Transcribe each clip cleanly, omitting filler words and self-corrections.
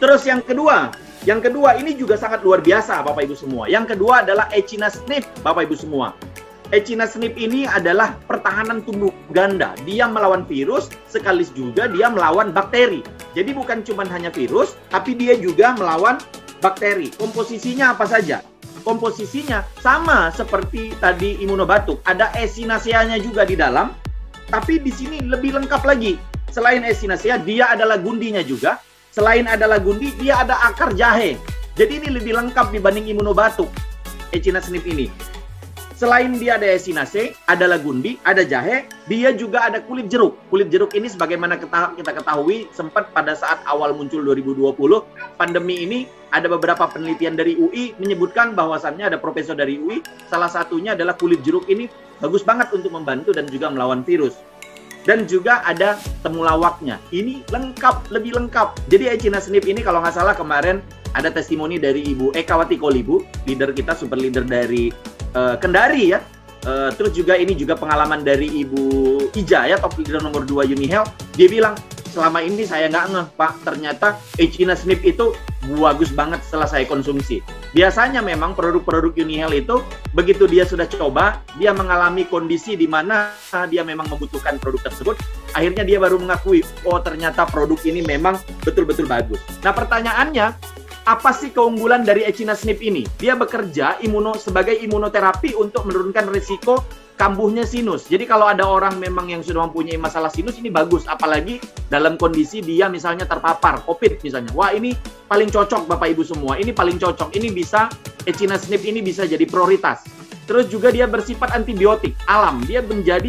Terus yang kedua ini juga sangat luar biasa Bapak Ibu semua. Yang kedua adalah Echina SNP Bapak Ibu semua. Echina SNP ini adalah pertahanan tubuh ganda. Dia melawan virus, sekaligus juga dia melawan bakteri. Jadi bukan cuma hanya virus, tapi dia juga melawan bakteri. Komposisinya apa saja? Komposisinya sama seperti tadi Immunobatuk. Ada Echinacea-nya juga di dalam, tapi di sini lebih lengkap lagi. Selain Echinacea, dia adalah gundinya juga. Selain adalah gundi, dia ada akar jahe. Jadi ini lebih lengkap dibanding Immunobatuk, Echina SNP ini. Selain dia ada Echinacea, adalah gundi, ada jahe, dia juga ada kulit jeruk. Kulit jeruk ini sebagaimana kita ketahui, sempat pada saat awal muncul 2020, pandemi ini, ada beberapa penelitian dari UI menyebutkan bahwasannya ada profesor dari UI, salah satunya adalah kulit jeruk ini bagus banget untuk membantu dan juga melawan virus. Dan juga ada temulawaknya. Ini lengkap, lebih lengkap. Jadi Echina SNP ini kalau nggak salah kemarin ada testimoni dari Ibu Ekawati Kolibu, leader kita, super leader dari Kendari ya. Terus juga ini juga pengalaman dari Ibu Ija ya, top leader nomor 2 UniHealth. Dia bilang, selama ini saya nggak ngeh Pak, ternyata Echina SNP itu bagus banget setelah saya konsumsi. Biasanya memang produk-produk UniHealth itu begitu dia sudah coba, dia mengalami kondisi di mana dia memang membutuhkan produk tersebut, akhirnya dia baru mengakui, oh ternyata produk ini memang betul-betul bagus. Nah pertanyaannya, apa sih keunggulan dari Echina SNP ini? Dia bekerja sebagai imunoterapi untuk menurunkan risiko kambuhnya sinus. Jadi kalau ada orang memang yang sudah mempunyai masalah sinus, ini bagus. Apalagi dalam kondisi dia misalnya terpapar COVID misalnya. Wah ini paling cocok Bapak Ibu semua. Ini paling cocok. Ini bisa, Echina SNP ini bisa jadi prioritas. Terus juga dia bersifat antibiotik alam. Dia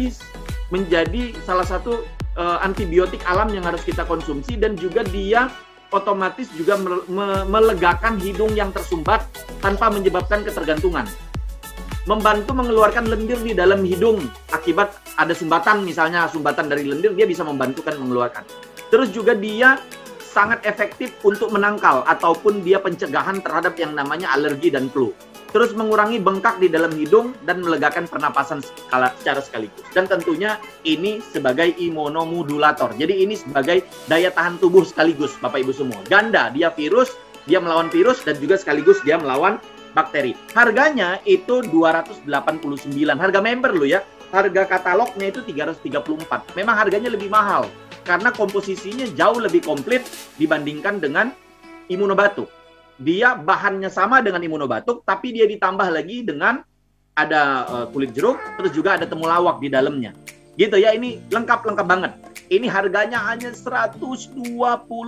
menjadi salah satu antibiotik alam yang harus kita konsumsi. Dan juga dia otomatis juga melegakan hidung yang tersumbat tanpa menyebabkan ketergantungan. Membantu mengeluarkan lendir di dalam hidung akibat ada sumbatan, misalnya sumbatan dari lendir, dia bisa membantukan mengeluarkan. Terus juga dia sangat efektif untuk menangkal ataupun dia pencegahan terhadap yang namanya alergi dan flu. Terus mengurangi bengkak di dalam hidung dan melegakan pernapasan secara sekaligus. Dan tentunya ini sebagai imunomodulator. Jadi ini sebagai daya tahan tubuh sekaligus Bapak Ibu semua. Ganda, dia virus, dia melawan virus dan juga sekaligus dia melawan bakteri. Harganya itu 289. Harga member loh ya. Harga katalognya itu 334. Memang harganya lebih mahal karena komposisinya jauh lebih komplit dibandingkan dengan Immunobatuk. Dia bahannya sama dengan Immunobatuk, tapi dia ditambah lagi dengan ada kulit jeruk, terus juga ada temulawak di dalamnya. Gitu ya, ini lengkap banget. Ini harganya hanya 129.000.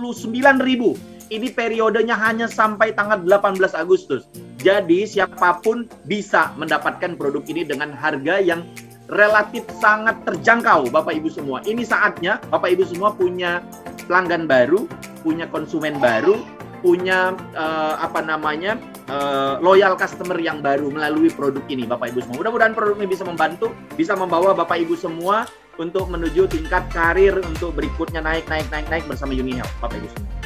Ini periodenya hanya sampai tanggal 18 Agustus. Jadi siapapun bisa mendapatkan produk ini dengan harga yang relatif sangat terjangkau Bapak Ibu semua. Ini saatnya Bapak Ibu semua punya pelanggan baru, punya konsumen baru, punya loyal customer yang baru melalui produk ini Bapak Ibu semua. Mudah-mudahan produk ini bisa membantu, bisa membawa Bapak Ibu semua untuk menuju tingkat karir untuk berikutnya naik bersama UniHealth Bapak Ibu semua.